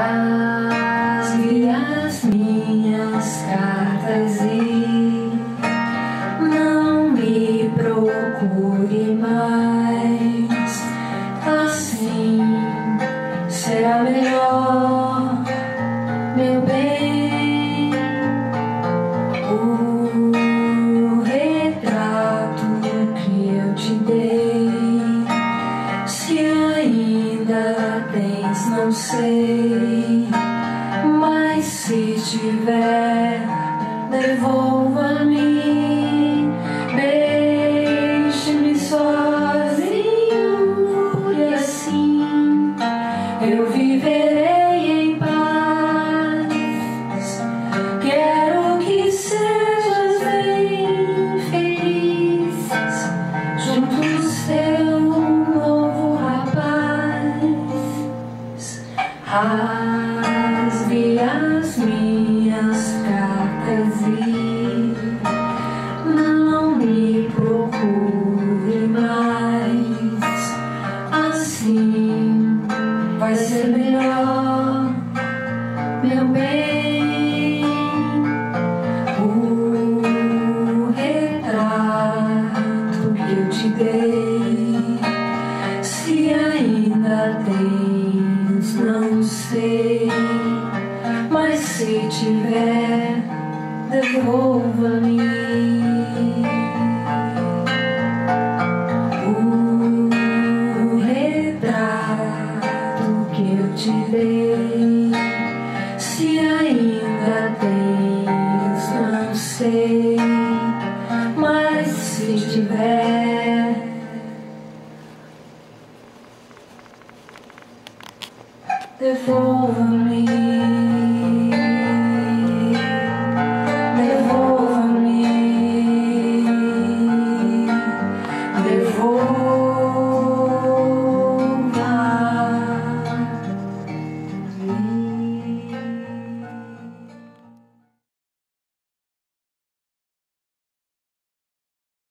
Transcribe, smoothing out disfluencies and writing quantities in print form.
Rasgue as minhas cartas e não me procure mais. Assim será melhor, meu bem. O retrato que eu te dei, se ainda tens, não sei, mas se tiver, devolva-me. Deixe-me sozinho e assim eu viverei em paz. Quero que sejas bem feliz junto do seu novo rapaz. Rasgue as minhas cartas e não me procure mais. Assim vai ser melhor, meu bem. O retrato que eu te dei, se ainda tens, não sei, mas se tiver, devolva-me. O retrato que eu te dei, se ainda tens, não sei, mas se tiver, devolva-me. Devolva-me. Devolva-me.